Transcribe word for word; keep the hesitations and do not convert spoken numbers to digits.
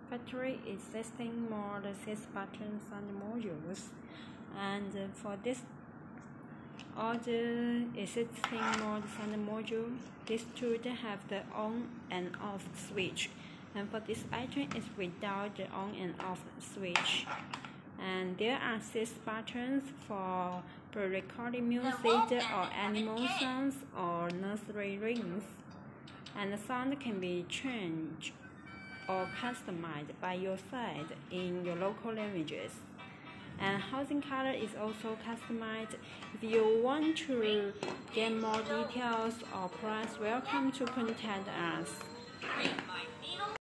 factory existing more than six buttons and modules, and for this all the existing modes and modules, these two have the on and off switch, and for this item is without the on and off switch. And there are six buttons for pre-recording music or animal sounds or nursery rhymes, and the sound can be changed or customized by your side in your local languages. And housing color is also customized. If you want to get more details or price, welcome to contact us.